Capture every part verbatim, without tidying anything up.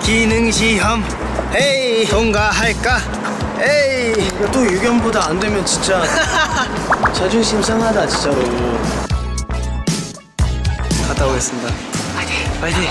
기능시험 에이 통과할까? 에이 이거 또 유견보다 안 되면 진짜 자존심 상하다 진짜로. 갔다 오겠습니다. 파이팅! 파이팅!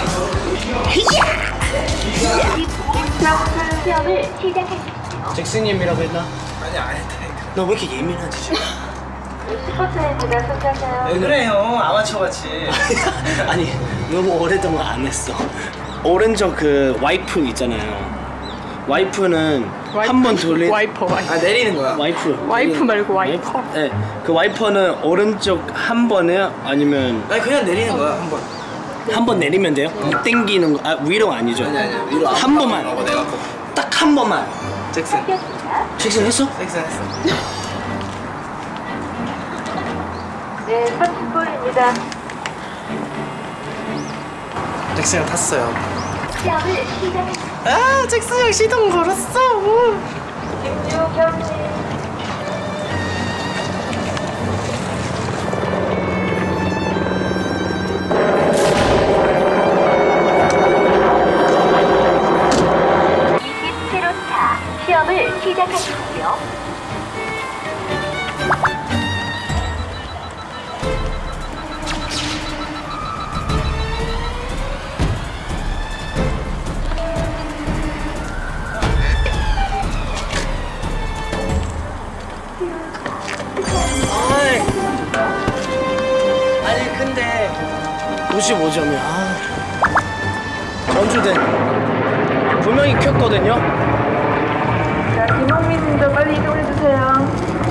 시험을 시작하십시오. 잭슨님이라고 했나? 아니 안 했다니까. 너 왜 이렇게 예민하지 지금? 스포츠입니다. 손자세요. 왜 그래 형 아마추어 같이. 아니 너무 오랫동안 안 했어. 오른쪽 그 와이프 있잖아요. 와이프는 한 번 돌리. 와이퍼 와이퍼. 아 내리는 거야. 와이프. 와이프 말고 와이퍼. 네, 그 와이퍼는 오른쪽 한 번에 아니면 아니 그냥 내리는 거야 한 번. 한 번 내리면 돼요? 땡기는 거. 아 위로 아니죠? 아니 아니 위로 한 번만. 어, 내가 꼭. 딱 한 번만. 잭슨. 잭슨 했어? 잭슨 했어. 네, 삼십 분입니다. 잭슨 형 탔어요. 시험을 시작하십시오. 아 잭슨 형 시동 걸었어. 김유경님. 이십칠 호차 시험을 시작하십시오. 아이. 아니 근데 구십오 점이야. 아. 전주대 분명히 켰거든요. 자, 김홍민 님도 빨리 이동해주세요.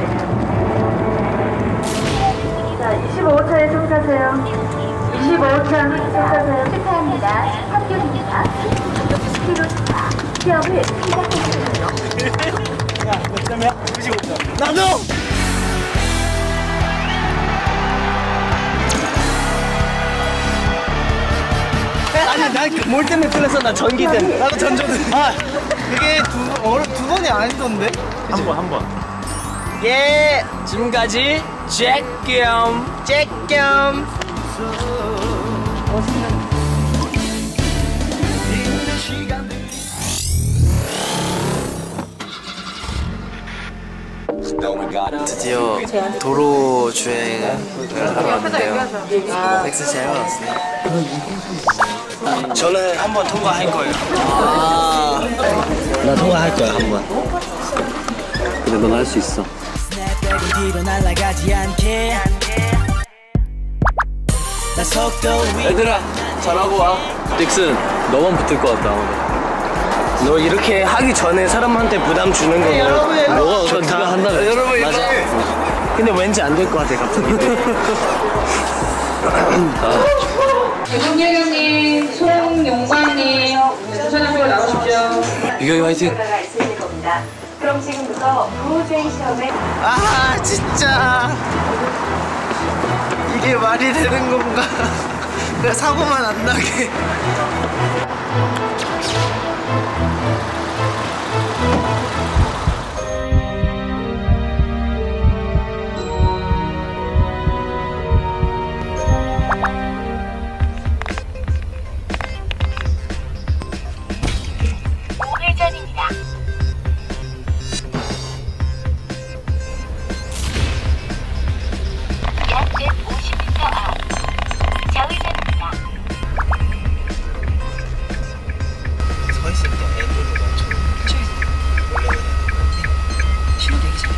자, 이십오 호차에 승차세요. 이십오 호차 승차세요. 축하합니다. 합격입니다. 십칠 호차 시험을 시작하십시오. 야, 몇 점이야? 구십오 점. 나도! 아니, 난뭘 때문에 틀렸어? 나 전기든. 나도 전조등. 아, 그게 두, 어, 두 번이 아니던데? 한 번, 한 번. 예! 지금까지 잭겸, 잭겸. 드디어 도로 주행을 하러 왔는데요. 넥슨 잘 받았어요. 저는 한 번 통과할 거예요. 아, 나 통과할 거야, 한 번. 근데 넌 할 수 있어. 얘들아 잘하고 와. 잭슨, 너만 붙을 것 같다, 오늘. 너 이렇게 하기 전에 사람한테 부담 주는 거 너, 너가 좋다 한다며. 여러분, 맞아. 이렇게. 근데 왠지 안 될 것 같아, 갑자기. 김용렬님, 송용관님, 우선하시고 나오십시오. 유경이 화이팅. 있으실 겁니다. 그럼 지금부터 구호주행 시험에 아 진짜 이게 말이 되는 건가? 그래 사고만 안 나게. 우회전입니다. 약 백오십 미터 앞 좌회전입니다. 서 있을 때 애들을 맞춰. 원래는 신호 되기잖아.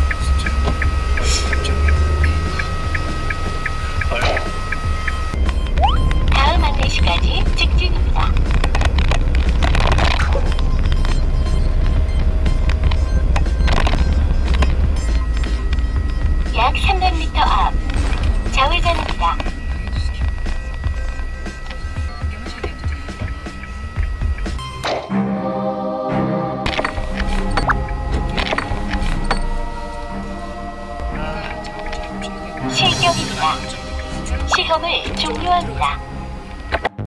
다음 안내시까지 직진입니다. 약 삼백 미터 앞 좌회전입니다. 실격입니다. 시험을 종료합니다.